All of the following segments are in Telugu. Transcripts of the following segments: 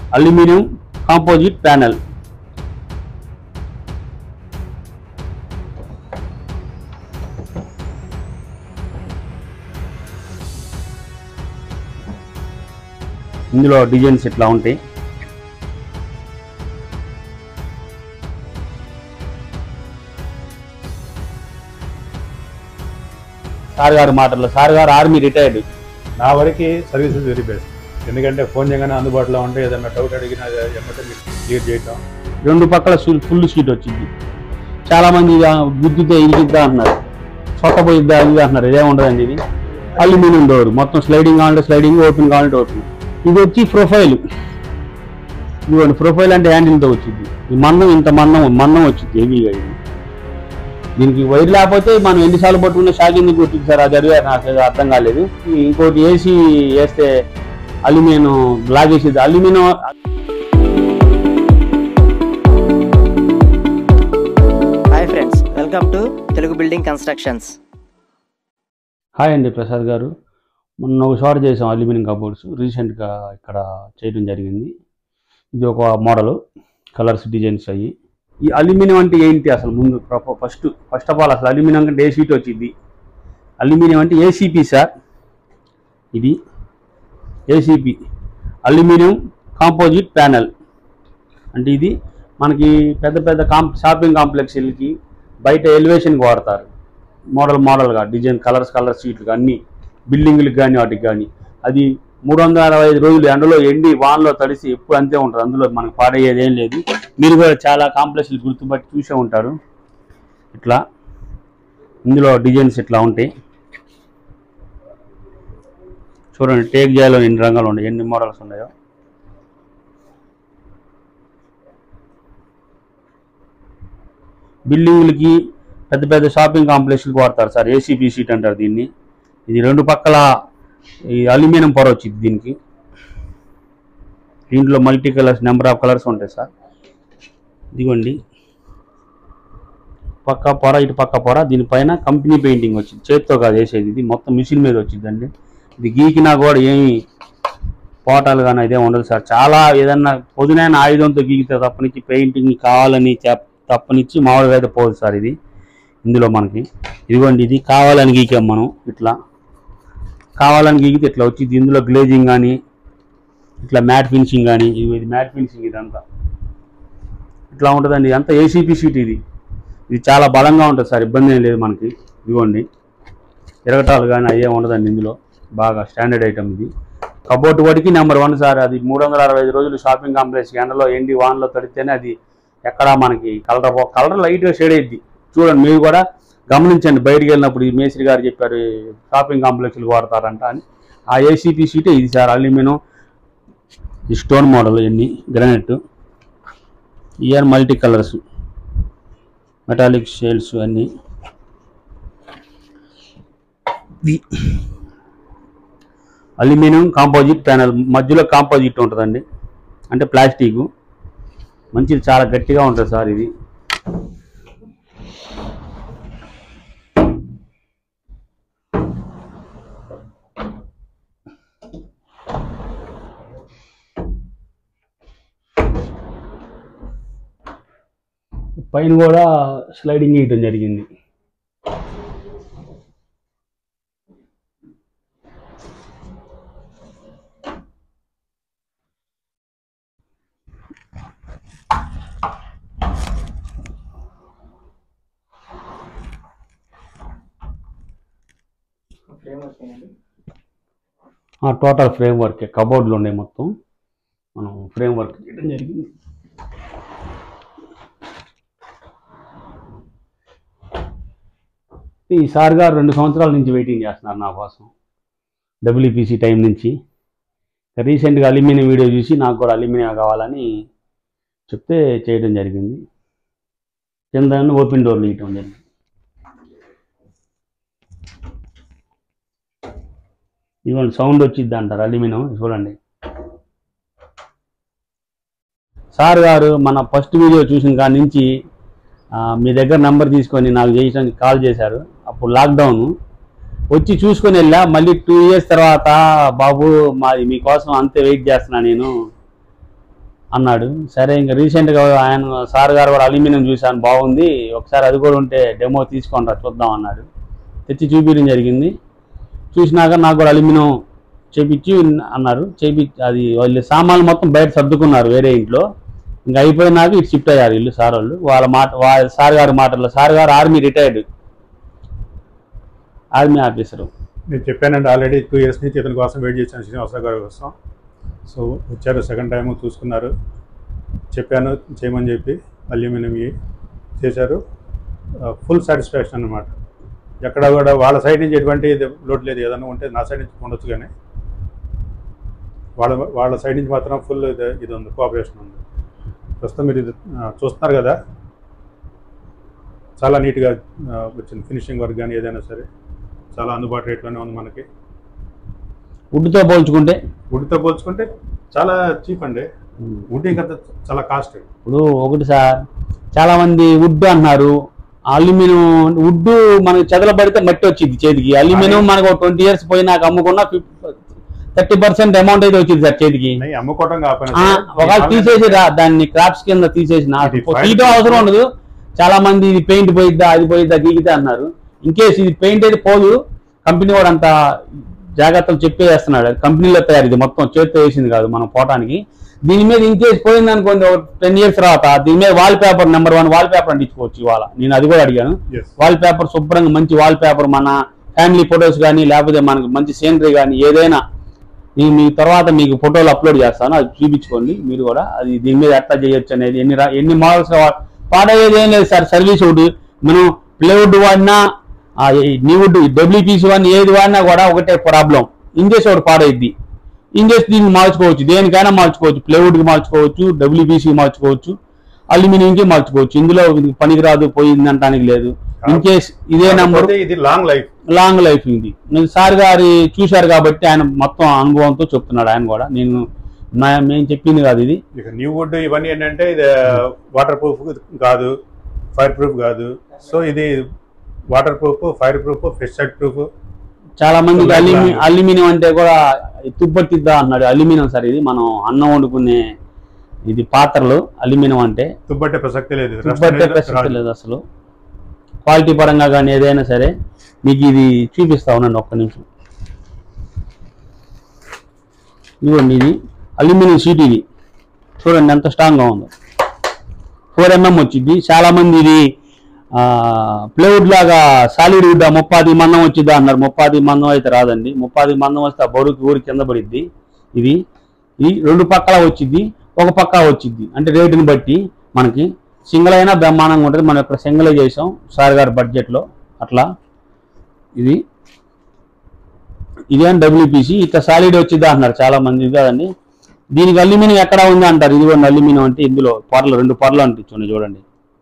Aluminium composite panel. ఇందులో డిజైన్స్ ఇట్లా ఉంటాయి. సార్ గారు మాటల్లో, సార్ గారు ఆర్మీ రిటైర్డ్. నా వరకు సర్వీస్ ఇస్ వెరీ బెస్ట్. ఎందుకంటే ఫోన్ చేయగానే అందుబాటులో ఉంటే ఏదైనా డౌట్ అడిగినా ఎమ్మటే మీకు క్లియర్ చేయటం. రెండు పక్కల ఫుల్ సీట్ వచ్చింది. చాలా మంది గుద్దితే ఇరిగిద్దా అంటున్నారు, సొట్ట పోయిద్దా ఇది అంటున్నారు. ఇదే ఉండదండి, ఇది అల్యూమినియం డోర్. మొత్తం స్లైడింగ్ కావాలంటే స్లైడింగ్, ఓపెన్ కావాలంటే ఓపెన్. ఇది వచ్చి ప్రొఫైల్. ఇదిగోండి ప్రొఫైల్ అంటే హ్యాండిల్తో వచ్చింది. ఈ మందం ఇంత మందం వచ్చింది హెవీగా. ఇది దీనికి వైర్ లేకపోతే మనం ఎన్నిసార్లు పట్టుకున్న షాక్ ఎందుకు కొట్టింది సార్, అది అడిగారు, నాకు అర్థం కాలేదు. ఇంకోటి ఏసీ వేస్తే అల్యూమినియం లాగేసేది. Aluminium. Hi friends, welcome to Telugu building constructions. Hi అండి, ప్రసాద్ గారు. మొన్న ఒక షార్ట్ చేసాం అల్యూమినియం కబోర్డ్స్, రీసెంట్గా ఇక్కడ చేయడం జరిగింది. ఇది ఒక మోడల్, కలర్స్ డిజైన్స్ అయ్యి. ఈ అల్యూమినియం అంటే ఏంటి అసలు? ముందు ఫస్ట్ ఆఫ్ ఆల్ అసలు అల్యూమినియం అంటే ఏ షీట్ వచ్చింది? అల్యూమినియం అంటే ఏసీపీ సార్. ఇది ఏసీపీ, అల్యూమినియం కాంపోజిట్ ప్యానెల్. అంటే ఇది మనకి పెద్ద పెద్ద షాపింగ్ కాంప్లెక్స్లకి బయట ఎలివేషన్కి వాడతారు. మోడల్గా డిజైన్, కలర్స్ షీట్లు అన్నీ బిల్డింగ్లకు కానీ వాటికి కానీ. అది 365 రోజులు ఎండలో ఎండి వాన్లో తడిసి ఎప్పుడు అంతే ఉంటుంది. అందులో మనకు పాడయ్యేది ఏం లేదు. మీరు కూడా చాలా కాంప్లెక్స్లు గుర్తుపట్టి చూసే ఉంటారు. ఇట్లా ఇందులో డిజైన్స్ ఇట్లా ఉంటాయి. చూడండి, టేక్ జాలో ఎన్ని రంగాలు ఉన్నాయి, ఎన్ని మోడల్స్ ఉన్నాయో. బిల్డింగ్లకి పెద్ద పెద్ద షాపింగ్ కాంప్లెక్స్లకు వాడతారు సార్. ఏసీపీ షీట్ అంటారు దీన్ని. ఇది రెండు పక్కల ఈ అల్యూమినియం పొర వచ్చింది దీనికి. దీంట్లో multi colours, number of colours ఉంటాయి సార్. ఇదిగోండి పక్క పొర, ఇటు పక్క పొర. దీనిపైన కంపెనీ పెయింటింగ్ వచ్చింది, చేతితో కాదు వేసేది. ఇది మొత్తం మిషన్ మీద వచ్చిందండి. ఇది గీకినా కూడా ఏమి పోటాలు కానీ ఇదే ఉండదు సార్. చాలా ఏదన్నా పొదునైన ఆయుధంతో గీకితే తప్పనిచ్చి, పెయింటింగ్ కావాలని తప్పనిచ్చి మామూలుగా అయితే పోదు సార్. ఇది ఇందులో మనకి ఇదిగోండి, ఇది కావాలని గీకాం మనం. ఇట్లా కావాలని గీకితే ఇట్లా వచ్చింది. ఇందులో గ్లేజింగ్ కానీ, ఇట్లా మ్యాట్ ఫినిషింగ్ కానీ. ఇది మ్యాట్ ఫినిషింగ్, ఇదంతా ఇట్లా ఉంటుందండి. అంతా ఏసీపీ షీట్. ఇది చాలా బలంగా ఉంటుంది సార్, ఇబ్బంది ఏం లేదు మనకి. ఇదిగోండి తిరగటాలు కానీ అయ్యే ఉండదండి. ఇందులో బాగా స్టాండర్డ్ ఐటమ్ ఇది. కబోర్డ్ వాటికి నెంబర్ 1 సార్. అది 365 రోజులు షాపింగ్ కాంప్లెక్స్ ఎండలో ఎండి వాన్లో తడితేనే అది ఎక్కడా మనకి కలర్ లైట్గా షేడ్ అయ్యిద్ది. చూడండి, మీరు కూడా గమనించండి. బయటికి వెళ్ళినప్పుడు ఈ మేస్త్రి గారు చెప్పారు షాపింగ్ కాంప్లెక్స్లు వాడతారంట అని. ఆ ఏసీపీ షీటే ఇది సార్. అల్యూమినియం, ఈ స్టోన్ మోడల్, ఇవన్నీ granite, year multi colours, metallic shades అన్నీ. అల్యూమినియం కాంపోజిట్ ప్యానెల్, మధ్యలో కాంపోజిట్ ఉంటుందండి, అంటే ప్లాస్టిక్. మంచిది, చాలా గట్టిగా ఉంటుంది సార్ ఇది. పైన కూడా స్లైడింగ్ వేయడం జరిగింది. టోటల్ ఫ్రేమ్ వర్క్, కబోర్డ్లు ఉన్నాయి మొత్తం. మనం ఫ్రేమ్ వర్క్ చేయడం జరిగింది. ఈ సార్ గారు 2 సంవత్సరాల నుంచి వెయిటింగ్ చేస్తున్నారు నా కోసం, డబ్ల్యూపీసీ టైం నుంచి. రీసెంట్గా అల్యూమినియం వీడియో చూసి నాకు కూడా అల్యూమినియం కావాలని చెప్తే చేయడం జరిగింది. కింద ఓపెన్ డోర్లు ఇవ్వడం జరిగింది. ఇదిగోండి సౌండ్ వచ్చిద్ది అంటారు అల్యూమినియం. చూడండి, సార్ గారు మన ఫస్ట్ వీడియో చూసిన కాడి నుంచి మీ దగ్గర నెంబర్ తీసుకొని నాకు చేయడానికి కాల్ చేశారు. అప్పుడు లాక్డౌన్ వచ్చి చూసుకొని వెళ్ళా. మళ్ళీ 2 years తర్వాత బాబు మీకోసం అంతే వెయిట్ చేస్తున్నా నేను, అన్నాడు. సరే ఇంకా రీసెంట్గా ఆయన సార్ గారు కూడా అల్యూమినియం చూశాను బాగుంది, ఒకసారి అది కూడా ఉంటే డెమో తీసుకొని రా చూద్దాం అన్నాడు. తెచ్చి చూపించడం జరిగింది. చూసినాక నాకు కూడా అల్యూమినియం చేపించి అన్నారు. అది వాళ్ళు సామాన్లు మొత్తం బయట సర్దుకున్నారు వేరే ఇంట్లో. ఇంకా అయిపోయినాక ఇటు షిఫ్ట్ అయ్యారు ఇల్లు సార్ వాళ్ళు. వాళ్ళ సార్ గారి మాటల్లో, సార్ గారు ఆర్మీ రిటైర్డ్, ఆర్మీ ఆఫీసరు. నేను చెప్పానండి ఆల్రెడీ 2 years నుంచి ఇతని కోసం వెయిట్ చేశాను, శ్రీనివాసరావు గారి కోసం. సో వచ్చారు, సెకండ్ టైం చూసుకున్నారు, చెప్పాను చేయమని చెప్పి అల్యూమినియం చేశారు. ఫుల్ సాటిస్ఫాక్షన్ అనమాట. ఎక్కడ కూడా వాళ్ళ సైడ్ నుంచి ఎటువంటి లోటు లేదు. ఏదైనా ఉంటే నా సైడ్ నుంచి ఉండొచ్చు, కానీ వాళ్ళ సైడ్ నుంచి మాత్రం ఫుల్ ఇది ఉంది, కోఆపరేషన్ ఉంది. ప్రస్తుతం మీరు ఇది చూస్తున్నారు కదా, చాలా నీట్గా వచ్చింది. ఫినిషింగ్ వర్క్ కానీ ఏదైనా సరే చాలా అందుబాటు రేట్లోనే ఉంది మనకి. వుడ్తో పోల్చుకుంటే చాలా చీప్ అండి. వుడ్ ఇంకా చాలా కాస్ట్. ఇప్పుడు ఒకటి సార్, చాలా మంది వుడ్ అన్నారు, అల్యూమినియం వుడ్ మనకి చెదలబడితే మట్టి వచ్చింది చేతికి. అల్యూమినియం మనకు 20 years పోయినాక అమ్ముకున్న 30% అమౌంట్ అయితే వచ్చింది సార్ చేతికి. అమ్ముకోవడం ఒకవేళ తీసేసి దాన్ని క్రాప్స్ కింద తీసేసి తీయడం అవసరం ఉండదు. చాలా మంది ఇది పెయింట్ పోయిద్దా అది పోయిద్దా గీకితే అన్నారు. ఇన్కేస్ ఇది పెయింట్ అయితే పోదు, కంపెనీ కూడా అంత జాగ్రత్తలు చెప్పేస్తున్నాడు. కంపెనీలో తయారు, ఇది మొత్తం చేతితో వేసింది కాదు మనం పోవటానికి. దీని మీద ఇన్కేస్ పోయింది అనుకోండి 10 years తర్వాత దీని మీద wall paper number 1 wall paper అంటించుకోవచ్చు. ఇవాళ నేను అది కూడా అడిగాను. వాల్ పేపర్ శుభ్రంగా మంచి వాల్ పేపర్, మన ఫ్యామిలీ ఫొటోస్ కానీ లేకపోతే మనకు మంచి సీనరీ కానీ ఏదైనా మీ తర్వాత మీకు ఫోటోలు అప్లోడ్ చేస్తాను, అది చూపించుకోండి మీరు కూడా. అది దీని మీద ఎట్లా చేయొచ్చు అనేది, ఎన్ని మోడల్స్ పాడయ్యేది ఏం లేదు సార్. సర్వీస్ వుడ్ మనం ప్లేవుడ్ వాడినా న్యూవుడ్ డబ్ల్యూపీసీ వాడిని ఏది వాడినా కూడా ఒకటే ప్రాబ్లం, ఇంజెస్ ఒకటి పాడైద్ది. ఇంజెస్ దీనికి మార్చుకోవచ్చు, దేనికైనా మార్చుకోవచ్చు. ప్లేవుడ్కి మార్చుకోవచ్చు, డబ్ల్యూపీసీకి మార్చుకోవచ్చు, అల్యూమినియంకి మార్చుకోవచ్చు. ఇందులో పనికిరాదు పోయింది అనడానికి లేదు. ఇన్కేస్ ఇదే నెంబర్, ఇది లాంగ్ లైఫ్ ఇది. నేను సార్ గారి చూశారు కాబట్టి ఆయన మొత్తం అనుభవంతో చెప్తున్నాడు. ఆయన కూడా మేము చెప్పింది కాదు ఇది. న్యూ వుడ్ ఇవన్నీ ఏంటంటే ఇది వాటర్ ప్రూఫ్ కాదు, ఫైర్ ప్రూఫ్ కాదు. సో ఇది వాటర్ ప్రూఫ్, ఫైర్ ప్రూఫ్, ఫెస్టైడ్ ప్రూఫ్. చాలా మందికి అల్యూమినియం అంటే కూడా తుప్పట్టిద్దా అన్నాడు. అల్యూమినియం సార్ ఇది మనం అన్నం వండుకునే ఇది పాత్రలు. అల్యూమినియం అంటే తుప్పట్టే ప్రసక్తి లేదు అసలు. క్వాలిటీ పరంగా కానీ ఏదైనా సరే మీకు ఇది చూపిస్తా ఉన్నాను, ఒక్క నిమిషం. ఇదిగోండి, ఇది అల్యూమినియం షీట్. ఇది చూడండి ఎంత స్ట్రాంగ్గా ఉందో. 4 mm వచ్చింది. చాలా మంది ఇది ప్లేవుడ్ లాగా సాలిడ్ వుడ్ 30 మందం వచ్చిద్దా అన్నారు. 30 మందం అయితే రాదండి. 30 మందం వస్తే ఆ బరువుకి ఊరి కింద పడిద్ది. ఇది 2 పక్కల వచ్చిద్ది, ఒక పక్క వచ్చిద్ది. అంటే రేటుని బట్టి మనకి సింగిల్ అయినా బ్రహ్మాండంగా ఉంటుంది. మనం ఇక్కడ సింగిలే చేసాం సార్ గారి బడ్జెట్లో అట్లా. ఇదేం డబ్ల్యూపీసీ ఇట్లా సాలిడ్ వచ్చిద్దా అంటున్నారు చాలా మంది. ఇది కాదండి, దీనికి అల్యూమినియం ఎక్కడ ఉంది అంటారు. ఇదిగోండి అల్యూమినియం అంటే ఇందులో పొరలు 2 పొరలు అంటించండి చూడండి.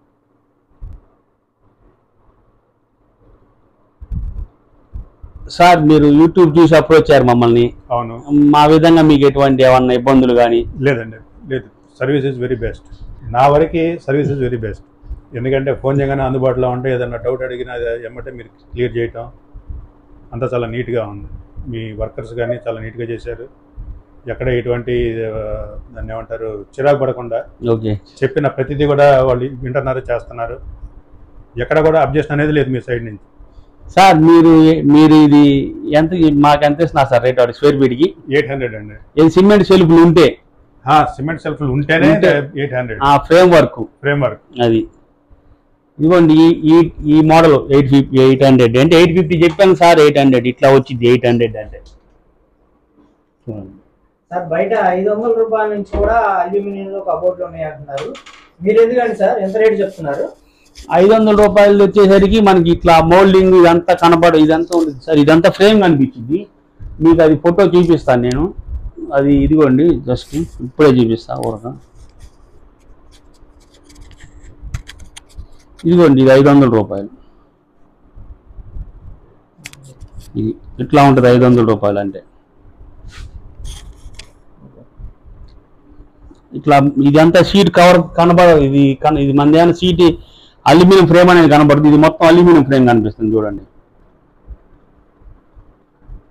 సార్ మీరు యూట్యూబ్ చూసి అప్రోచ్ అయ్యారు మమ్మల్ని. అవును. మా విధంగా మీకు ఎటువంటి ఏమన్నా ఇబ్బందులు కానీ? లేదండి, లేదు. Service is very best. నా వరకు సర్వీస్ ఇస్ వెరీ బెస్ట్. ఎందుకంటే ఫోన్ చేయగానే అందుబాటులో ఉంటే ఏదైనా డౌట్ అడిగినా ఎమ్మటే మీరు క్లియర్ చేయటం అంతా చాలా నీట్గా ఉంది. మీ వర్కర్స్ కానీ చాలా నీట్గా చేశారు. ఎక్కడ ఎటువంటి దాన్ని ఏమంటారు చిరాకు పడకుండా చెప్పిన ప్రతిదీ కూడా వాళ్ళు వింటున్నారు, చేస్తున్నారు. ఎక్కడ కూడా అబ్జెక్షన్ అనేది లేదు మీ సైడ్ నుంచి. సార్ మీరు ఇది ఎంత మాకు ఎంత ఇస్తున్నారు సార్ రేట్? స్క్వేర్ ఫీట్కి 800 అండి. సిమెంట్ సెల్ఫ్లు ఉంటే, సిమెంట్ సెల్ఫ్లు ఉంటేనే 800. ఫ్రేమ్ వర్క్ అది. ఇదిగోండి ఈ మోడల్ 800 అంటే 850 చెప్పాను సార్. 800 ఇట్లా వచ్చింది. 800 అంటే సార్ బయట 500 రూపాయల నుంచి కూడా అల్యూమినియం కబోర్డ్లు ఉన్నాయి అంటున్నారు. మీరు ఎందుకండి సార్ ఎంత రేటు చెప్తున్నారు? 500 రూపాయలు వచ్చేసరికి మనకి ఇట్లా మోల్డింగ్ ఇదంతా కనపడదు. ఇదంతా ఉంటుంది సార్. ఇదంతా ఫ్రేమ్ కనిపించింది మీకు. అది ఫోటో చూపిస్తాను నేను. అది ఇదిగోండి, జస్ట్ ఇప్పుడే చూపిస్తా ఊరక. ఇదిగోండి, ఇది 500 రూపాయలు. ఇది ఇట్లా ఉంటుంది 500 రూపాయలు అంటే. ఇట్లా ఇదంతా షీట్ కవర్ కనబడదు. ఇది మన షీట్ అల్యూమినియం ఫ్రేమ్ అనేది కనబడుతుంది. ఇది మొత్తం అల్యూమినియం ఫ్రేమ్ కనిపిస్తుంది చూడండి.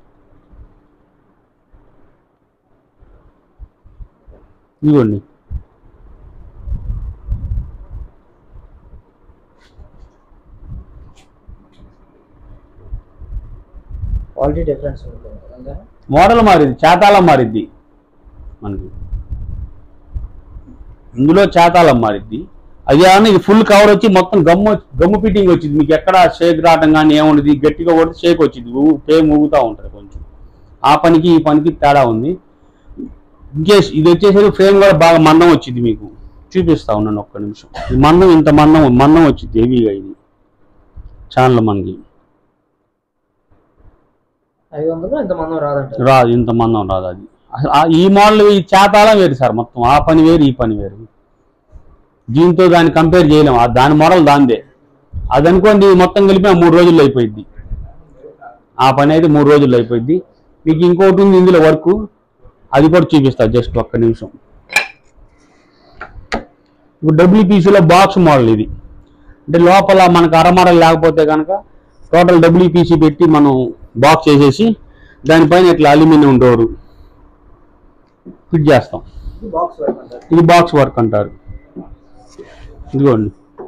ఇదిగోండి క్వాలిటీ డిఫరెన్స్ ఉంటుంది. మోడల్ మారింది, చేతాళం మారిద్ది మనకి, ఇందులో చేతాళం మారిద్ది. అది ఏమన్నా ఇది ఫుల్ కవర్ వచ్చి మొత్తం గమ్ము ఫిట్టింగ్ వచ్చింది, మీకు ఎక్కడ షేక్ రావటం కానీ ఏముండదు. గట్టిగా కొడితే షేక్ వచ్చింది, పేమ్ ఊగుతూ ఉంటుంది కొంచెం. ఆ పనికి ఈ పనికి తేడా ఉంది. ఇంకేస్ ఇది వచ్చేసరికి ఫ్రేమ్ కూడా బాగా మందం వచ్చింది, మీకు చూపిస్తా ఉన్నాను ఒక్క నిమిషం. ఈ మందం ఇంత మందం వచ్చింది హెవీగా, ఇది ఛానల్ మనకి 500 ఇంత మందం రాదంట, రాదు, ఇంత మందం రాదు. అది ఈ మోడల్ ఈ చేతాళం వేరు సార్, మొత్తం ఆ పని వేరు ఈ పని వేరు, దీంతో దాన్ని కంపేర్ చేయలేము. దాని మోడల్ దాందే. అది అనుకోండి మొత్తం కలిపి 3 రోజుల్లో అయిపోయింది, ఆ పని అయితే 3 రోజుల్లో అయిపోయింది. మీకు ఇంకోటి ఉంది ఇందులో వర్క్, అది కూడా చూపిస్తా జస్ట్ ఒక్క నిమిషం. ఇప్పుడు డబ్ల్యూపీసీలో బాక్స్ మోడల్ ఇది, అంటే లోపల మనకు అరమరలు లేకపోతే కనుక టోటల్ డబ్ల్యూపీసీ పెట్టి మనం బాక్స్ చేసేసి దానిపైన ఇట్లా అల్యూమినియం డోరు ఫిట్ చేస్తాం. ఇది బాక్స్ వర్క్ అంటారు. ఇదిగోండి,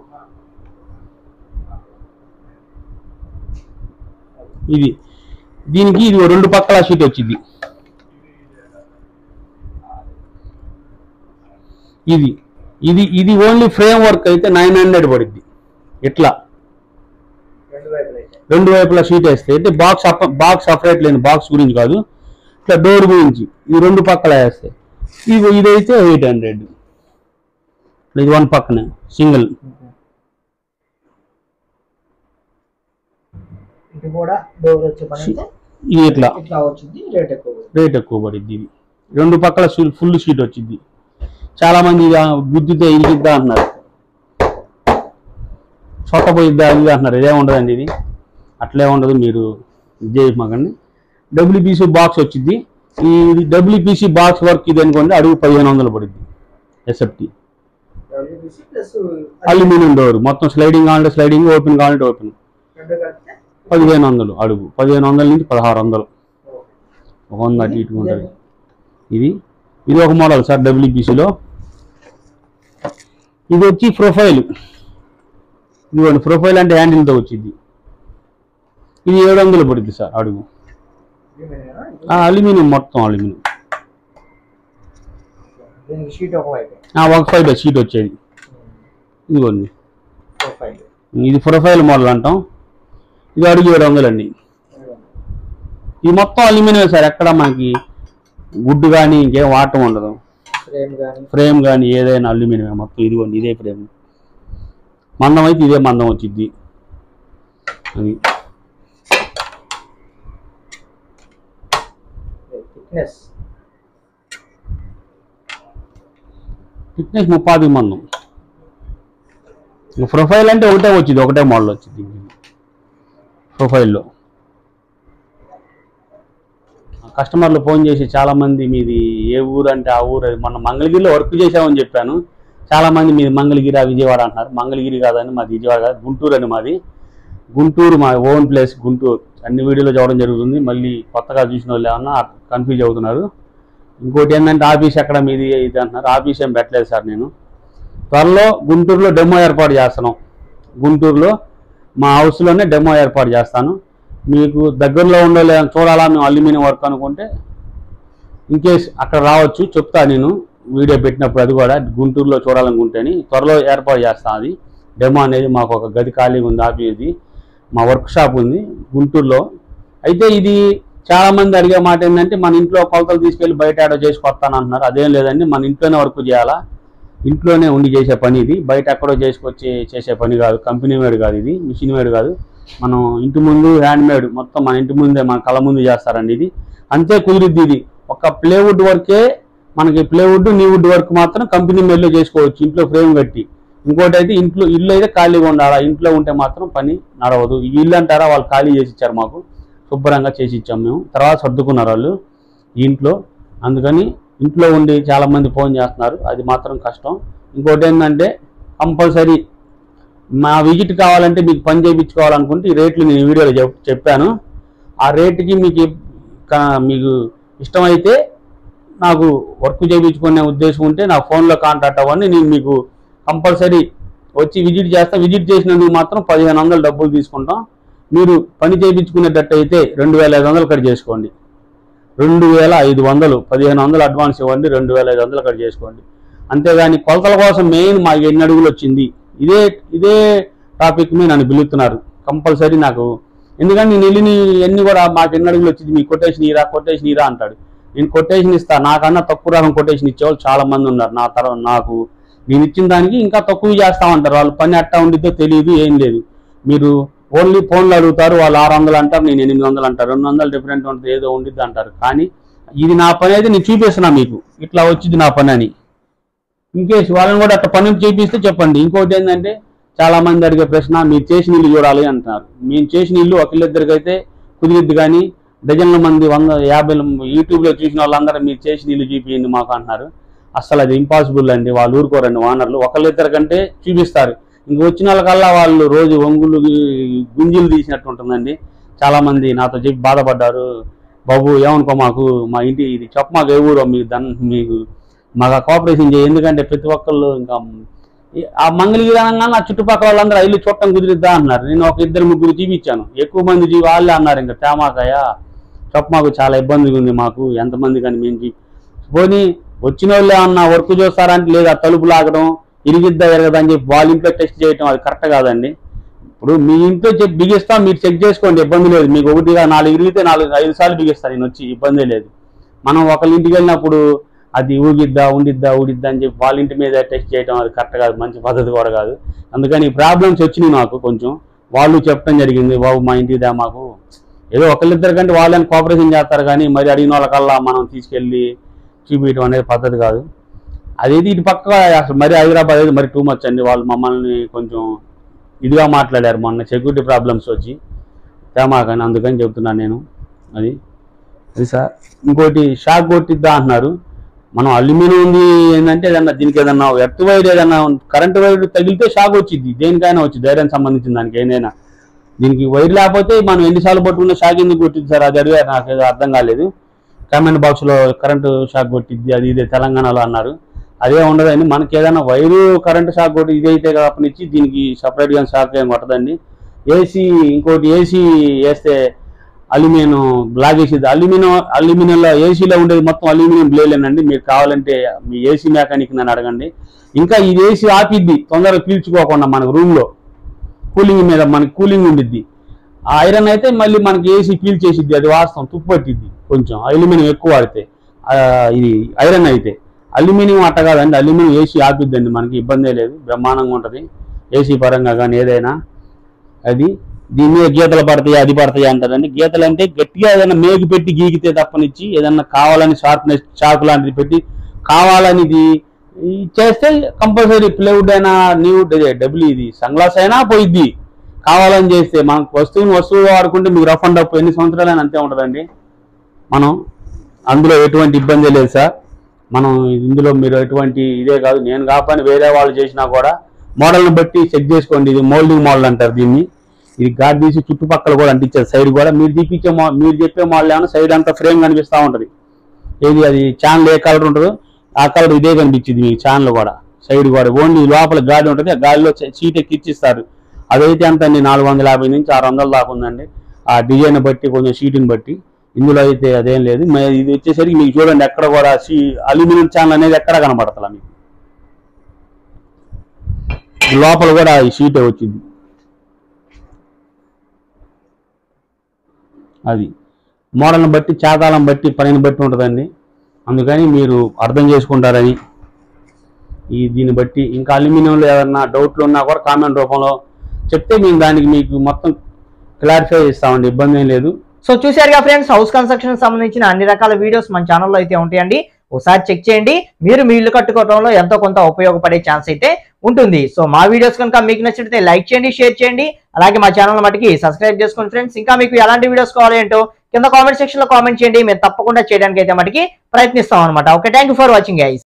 దీనికి ఇది 2 పక్కల షీట్ వచ్చింది. ఇది ఓన్లీ ఫ్రేమ్ వర్క్ అయితే 900 పడుద్ది. ఇట్లా 2 వైపులా షీట్ వేస్తే అంటే బాక్స్ సపరేట్ లేని బాక్స్ గురించి కాదు, ఇట్లా డోర్ గురించి ఈ 2 పక్కల వేస్తే ఇదైతే 800. ఇది 1 పక్కనే సింగిల్. ఇది ఇట్లా రేట్ ఎక్కువ పడుద్ది. ఇది 2 పక్కల ఫుల్ షీట్ వచ్చింది. చాలా మంది గుద్దితే ఇరిగిద్దా అంటున్నారు, సొట్టపోయిద్దా ఇది అంటున్నారు. ఇదే ఉండదండి, ఇది అట్లే ఉండదు, మీరు ఇది చేయమాకండి. డబ్ల్యూపీసీ బాక్స్ వచ్చింది. ఈ డబ్ల్యూపీసీ బాక్స్ వర్క్ ఇది అనుకోండి, అడుగు 1500 పడుద్ది. ఎస్ఎఫ్టీ అల్యూమినియం డోర్ మొత్తం స్లైడింగ్ కావాలంటే స్లైడింగ్, ఓపెన్ కావాలంటే ఓపెన్. 1500 అడుగు, 1500 నుంచి 1600, 100 అటు ఇటు ఉంటుంది. ఇది ఒక మోడల్ సార్ డబ్ల్యూపీసీలో. ఇది వచ్చి ప్రొఫైల్, ఇదిగోండి ప్రొఫైల్ అంటే హ్యాండిల్తో వచ్చింది. ఇది 700 పడుద్ది సార్ అడుగు. అల్యూమినియం మొత్తం అల్యూమినియం, ఒక సైడ్ షీట్ వచ్చేది. ఇదిగోండి, ఇది ప్రొఫైల్ మోడల్ అంటాం. ఇది అడుగు 700 అండి. ఇది మొత్తం అల్యూమినియం సార్, ఎక్కడ మనకి గుడ్డు కానీ ఇంకేం వాడటం ఉండదు. ఫ్రేమ్ కానీ ఏదైనా అల్యూమినియం మొత్తం. ఇదిగోండి ఇదే ఫ్రేమ్, మందం అయితే ఇదే మందం వచ్చింది. అది థిక్నెస్ 30 మందం. ప్రొఫైల్ అంటే ఒకటే వచ్చింది, ఒకటే మోడల్ వచ్చింది ప్రొఫైల్లో. కస్టమర్లు ఫోన్ చేసి చాలామంది మీది ఏ ఊరు అంటే ఆ ఊరు, మొన్న మంగళగిరిలో వర్క్ చేసామని చెప్పాను. చాలామంది మీది మంగళగిరి విజయవాడ అంటున్నారు. మంగళగిరి కాదని మాది విజయవాడ కాదు, గుంటూరు అని మాది. గుంటూరు మా ఓన్ ప్లేస్ గుంటూరు. అన్ని వీడియోలో చూడడం జరుగుతుంది. మళ్ళీ కొత్తగా చూసిన వాళ్ళు ఏమన్నా కన్ఫ్యూజ్ అవుతున్నారు. ఇంకోటి ఏంటంటే ఆఫీస్ ఎక్కడ మీది ఇది అంటున్నారు. ఆఫీస్ ఏం పెట్టలేదు సార్ నేను. త్వరలో గుంటూరులో డెమో ఏర్పాటు చేస్తున్నాం. గుంటూరులో మా హౌస్లోనే డెమో ఏర్పాటు చేస్తాను. మీకు దగ్గరలో ఉండే చూడాలా మేము అల్యూమినియం వర్క్ అనుకుంటే ఇన్కేస్ అక్కడ రావచ్చు, చెప్తా నేను వీడియో పెట్టినప్పుడు. అది కూడా గుంటూరులో చూడాలనుకుంటేని త్వరలో ఏర్పాటు చేస్తాను. అది డెమో అనేది మాకు ఒక గది ఖాళీగా ఉంది, ఆఫీస్ది మా వర్క్ షాప్ ఉంది గుంటూరులో. అయితే ఇది చాలామంది అడిగే మాట ఏంటంటే మన ఇంట్లో కొలతలు తీసుకెళ్ళి బయట ఆడో చేసి కొత్తాను అంటున్నారు. అదేం లేదండి, మన ఇంట్లోనే వర్క్ చేయాలా, ఇంట్లోనే ఉండి చేసే పని ఇది. బయట ఎక్కడో చేసుకొచ్చి చేసే పని కాదు, కంపెనీ మేడ్ కాదు, ఇది మిషన్ మేడ్ కాదు. మనం ఇంటి ముందు హ్యాండ్ మేడ్ మొత్తం మన ఇంటి ముందే మన కళ్ళ ముందు చేస్తారండి. ఇది అంతే కుదిరిద్ది. ఇది ఒక ప్లేవుడ్ వర్కే మనకి, ప్లేవుడ్ నీవుడ్ వర్క్ మాత్రం కంపెనీ మేడ్లో చేసుకోవచ్చు ఇంట్లో ఫ్రేమ్ కట్టి. ఇంకోటి అయితే ఇల్లు అయితే ఖాళీగా ఉండాలా, ఇంట్లో ఉంటే మాత్రం పని నడవదు. ఈ ఇల్లు అంటారా వాళ్ళు ఖాళీ చేసి ఇచ్చారు, మాకు శుభ్రంగా చేసి ఇచ్చాము మేము. తర్వాత సర్దుకున్నారు వాళ్ళు ఇంట్లో. అందుకని ఇంట్లో ఉండి చాలామంది ఫోన్ చేస్తున్నారు, అది మాత్రం కష్టం. ఇంకోటి ఏంటంటే కంపల్సరీ మా విజిట్ కావాలంటే మీకు పని చేయించుకోవాలనుకుంటే ఈ రేట్లు నేను వీడియోలో చెప్పాను. ఆ రేటుకి మీకు ఇష్టమైతే నాకు వర్క్ చేయించుకునే ఉద్దేశం ఉంటే నా ఫోన్లో కాంటాక్ట్ అవ్వండి. నేను మీకు కంపల్సరీ వచ్చి విజిట్ చేస్తా. విజిట్ చేసినందుకు మాత్రం 1500 డబ్బులు తీసుకుంటాం. మీరు పని చేయించుకునేటట్టు అయితే 2500 కట్ చేసుకోండి. 2500 1500 అడ్వాన్స్ ఇవ్వండి, 2500 కట్ చేసుకోండి. అంతేగాని కొలతల కోసం మెయిన్ మాకు ఎన్ని అడుగులు వచ్చింది ఇదే టాపిక్ మీద నన్ను పిలుస్తున్నారు కంపల్సరీ నాకు. ఎందుకంటే నేను వెళ్ళి ఎన్ని కూడా మాకు ఎన్ని అడుగులు వచ్చింది, మీ కొటేషన్ ఇరా అంటాడు. నేను కొటేషన్ ఇస్తా, నాకన్నా తక్కువ రకం కొటేషన్ ఇచ్చేవాళ్ళు చాలా మంది ఉన్నారు. నా తర్వాత నాకు నేను ఇచ్చిన దానికి ఇంకా తక్కువ చేస్తామంటారు. వాళ్ళు పని అట్టా ఉండిద్దో తెలియదు, ఏం లేదు. మీరు ఓన్లీ ఫోన్లు అడుగుతారు, వాళ్ళు 600 అంటారు, నేను 800 అంటారు, 200 డిఫరెంట్ ఉంటుంది, ఏదో ఉండిద్ది అంటారు. కానీ ఇది నా పని అయితే నేను చూపిస్తున్నా మీకు, ఇట్లా వచ్చింది నా పని అని. ఇంకేసి వాళ్ళని కూడా అట్లా పని చేపిస్తే చెప్పండి. ఇంకోటి ఏంటంటే చాలా మంది అడిగే ప్రశ్న, మీరు చేసిన ఇల్లు చూడాలి అంటున్నారు. మేము చేసిన ఇల్లు ఒకళ్ళిద్దరికి అయితే కుదిరిద్ది, కానీ డజన్ల మంది 150 యూట్యూబ్లో చూసిన వాళ్ళందరూ మీరు చేసిన ఇల్లు చూపించండి మాకు అంటున్నారు. అసలు అది ఇంపాసిబుల్ అండి. వాళ్ళు ఊరుకోరండి ఓనర్లు. ఒకళ్ళిద్దరికంటే చూపిస్తారు, ఇంక వచ్చిన వాళ్ళకల్లా వాళ్ళు రోజు ఒంగులు గుంజీలు తీసినట్టు ఉంటుందండి. చాలామంది నాతో చెప్పి బాధపడ్డారు, బాబు ఏమనుకో మాకు, మా ఇంటి ఇది చెప్ప మాకు ఏ ఊరో మీకు మాకు కోఆపరేషన్ చేయి. ఎందుకంటే ప్రతి ఒక్కళ్ళు ఇంకా ఆ మంగళగిరి అనగానే నా చుట్టుపక్కల వాళ్ళందరూ ఇల్లు చూడటం కుదిరిద్దా అన్నారు. నేను ఒక 2-3 చూపించాను, ఎక్కువ మంది వాళ్ళే అన్నారు ఇంకా తేమాకాయ చెప్ప మాకు చాలా ఇబ్బందిగా ఉంది, మాకు ఎంతమంది కానీ మేము పోనీ వచ్చిన వాళ్ళు ఏమన్నా వర్క్ చూస్తారంటే లేదా తలుపు లాగడం ఇరిగిద్దా ఎరగదా అని చెప్పి వాళ్ళ ఇంట్లో టెస్ట్ చేయడం అది కరెక్ట్ కాదండి. ఇప్పుడు మీ ఇంట్లో బిగిస్తా, మీరు చెక్ చేసుకోండి, ఇబ్బంది లేదు. మీకు 1-4 ఇరిగితే 4-5 సార్లు బిగిస్తారు, నేను వచ్చి ఇబ్బంది లేదు. మనం ఒకళ్ళ ఇంటికి వెళ్ళినప్పుడు అది ఊగిద్దా ఉండిద్దా అని చెప్పి వాళ్ళ ఇంటి మీద టెస్ట్ చేయడం అది కరెక్ట్ కాదు, మంచి పద్ధతి కూడా కాదు. అందుకని ఈ ప్రాబ్లమ్స్ వచ్చినాయి నాకు కొంచెం. వాళ్ళు చెప్పడం జరిగింది, బాబు మా ఇంటికి దా, మాకు ఏదో ఒకళ్ళిద్దరికంటే వాళ్ళని కోఆపరేషన్ చేస్తారు, కానీ మరి అడిగిన వాళ్ళకల్లా మనం తీసుకెళ్ళి చూపించడం అనేది పద్ధతి కాదు. అదేది ఇటు పక్క అసలు మరి హైదరాబాద్ అయితే మరి టూ మచ్ అండి. వాళ్ళు మమ్మల్ని కొంచెం ఇదిగా మాట్లాడారు మొన్న, సెక్యూరిటీ ప్రాబ్లమ్స్ వచ్చి తేమాకని, అందుకని చెప్తున్నాను నేను. అది సార్. ఇంకోటి షాక్ కొట్టిద్దా అంటున్నారు. మనం అల్యూమినియం ఉంది ఏంటంటే ఏదన్నా దీనికి ఏదన్నా ఎర్త్ వైర్ ఏదన్నా కరెంట్ వైర్ తగిలితే షాక్ వచ్చింది, దేనికైనా వచ్చింది, ధైర్యానికి సంబంధించిన దానికి ఏదైనా. దీనికి వైర్ లేకపోతే మనం ఎన్నిసార్లు పట్టుకున్న షాక్ ఎందుకు కొట్టింది సార్ అది అడిగారు, నాకు ఏదో అర్థం కాలేదు. కామెంట్ బాక్స్లో కరెంటు షాక్ కొట్టిద్ది అది ఇదే తెలంగాణలో అన్నారు. అదే ఉండదండి, మనకి ఏదైనా వైరు కరెంటు షాక్ కొట్టి ఇదైతే కాపనిచ్చి దీనికి సపరేట్గా షాక్ ఏం కొట్టదండి. ఏసీ ఇంకోటి ఏసీ వేస్తే అల్యూమినియం బ్లాక్ వేసేది. అల్యూమినియంలో ఏసీలో ఉండేది మొత్తం అల్యూమినియం బ్లేలేనండి. మీరు కావాలంటే మీ ఏసీ మెకానిక్ నన్ను అడగండి. ఇంకా ఇది ఏసీ ఆపిద్ది తొందరగా పీల్చుకోకుండా మనకు రూమ్లో కూలింగ్ మీద మనకి కూలింగ్ ఉండిద్ది. ఆ ఐరన్ అయితే మళ్ళీ మనకి ఏసీ పీల్ చేసిద్ది, అది వాస్తవం, తుప్పు పట్టిద్ది కొంచెం అల్యూమినియం ఎక్కువ వాడితే. ఇది ఐరన్ అయితే అల్యూమినియం అట్ట కాదండి, అల్యూమినియం ఏసీ ఆపిద్దండి, మనకి ఇబ్బందే లేదు, బ్రహ్మాండంగా ఉంటుంది ఏసీ పరంగా కానీ ఏదైనా. అది దీని మీద గీతలు పడతాయి అది పడతాయి అంటారండి. గీతలు అంటే గట్టిగా ఏదైనా మేకు పెట్టి గీకితే తప్పనిచ్చి ఏదన్నా కావాలని షార్ప్నెస్ చాకు లాంటిది పెట్టి కావాలని ఇది చేస్తే కంపల్సరీ ప్లైవుడ్ అయినా న్యూడ్ డబ్బులు ఇది సన్గ్లాస్ అయినా పోయిద్ది. కావాలని చేస్తే మనకు వస్తువు వాడుకుంటే మీకు రఫ్ అండ్ అప్ ఎన్ని సంవత్సరాలైనా అంతే ఉంటుందండి. మనం అందులో ఎటువంటి ఇబ్బంది లేదు సార్. మనం ఇందులో మీరు ఎటువంటి ఇదే కాదు, నేను కాపని వేరే వాళ్ళు చేసినా కూడా మోడల్ని బట్టి చెక్ చేసుకోండి. ఇది మోల్డింగ్ మోడల్ అంటారు దీన్ని. ఇది గాడ్ తీసి చుట్టుపక్కల కూడా అంటించారు సైడ్ కూడా. మీరు తీపించే మీరు చెప్పే మోడల్ ఏమన్నా సైడ్ అంతా ఫ్రేమ్ కనిపిస్తూ ఉంటుంది. ఏది అది ఛానల్ ఏ కలర్ ఉంటుందో ఆ కలర్ ఇదే కనిపించింది మీకు ఛానల్ కూడా, సైడ్ కూడా. ఓన్లీ లోపల గాలి ఉంటుంది, ఆ గాలిలో సీట్ ఎక్కిచ్చిస్తారు. అదైతే ఎంత అండి 450 నుంచి 600 దాకా ఉందండి, ఆ డిజైన్ బట్టి కొంచెం సీటుని బట్టి. ఇందులో అయితే అదేం లేదు. ఇది వచ్చేసరికి మీకు చూడండి ఎక్కడ కూడా అల్యూమినియం ఛానల్ అనేది ఎక్కడ కనబడతలా మీకు. లోపల కూడా ఈ షీటే వచ్చింది. అది మోడల్ని బట్టి చాతాలను బట్టి పనిని బట్టి ఉంటుందండి. అందుకని మీరు అర్థం చేసుకుంటారని దీన్ని బట్టి. ఇంకా అల్యూమినియంలో ఏదన్నా డౌట్లు ఉన్నా కూడా కామెంట్ రూపంలో చెప్తే మేము దానికి మీకు మొత్తం క్లారిఫై చేస్తామండి, ఇబ్బంది ఏం లేదు. సో చూసారుగా ఫ్రెండ్స్, హౌస్ కన్స్ట్రక్షన్ సంబంధించిన అన్ని రకాల వీడియోస్ మన ఛానల్లో అయితే ఉంటాయండి. ఒకసారి చెక్ చేయండి, మీరు మీ ఇల్లు కట్టుకోవడంలో ఎంతో కొంత ఉపయోగపడే ఛాన్స్ అయితే ఉంటుంది. సో మా వీడియోస్ కనుక మీకు నచ్చితే లైక్ చేయండి, షేర్ చేయండి, అలాగే మా ఛానల్ మటుకి సబ్స్క్రైబ్ చేసుకోండి ఫ్రెండ్స్. ఇంకా మీకు ఎలాంటి వీడియోస్ కావాలి ఏంటో కింద కామెంట్ సెక్షన్ లో కామెంట్ చేయండి, మేము తప్పకుండా చేయడానికి అయితే మటుకి ప్రయత్నిస్తాం అనమాట. Okay, thank you for watching guys.